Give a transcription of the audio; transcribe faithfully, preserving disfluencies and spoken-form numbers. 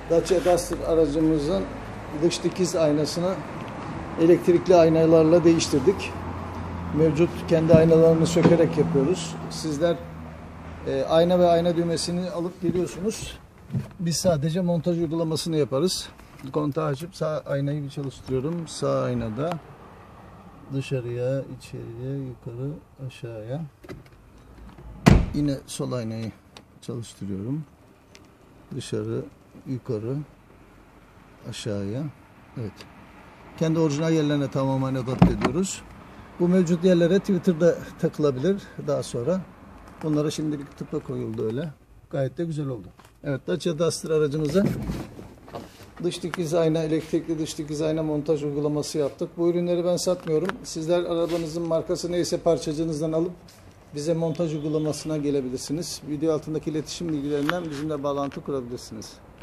Dacia Duster aracımızın dış dikiz aynasını elektrikli aynalarla değiştirdik. Mevcut kendi aynalarını sökerek yapıyoruz. Sizler e, ayna ve ayna düğmesini alıp geliyorsunuz. Biz sadece montaj uygulamasını yaparız. Kontağı açıp sağ aynayı bir çalıştırıyorum. Sağ aynada dışarıya, içeriye, yukarı, aşağıya. Yine sol aynayı çalıştırıyorum. Dışarı, yukarı, aşağıya. Evet. Kendi orijinal yerlerine tamamen adapte ediyoruz. Bu mevcut yerlere Twitter'da takılabilir daha sonra. Bunlara şimdilik tıpa koyuldu öyle. Gayet de güzel oldu. Evet, Dacia Duster aracımıza dış dikiz ayna, elektrikli dış dikiz ayna montaj uygulaması yaptık. Bu ürünleri ben satmıyorum. Sizler arabanızın markası neyse parçacığınızdan alıp bize montaj uygulamasına gelebilirsiniz. Video altındaki iletişim bilgilerinden bizimle bağlantı kurabilirsiniz.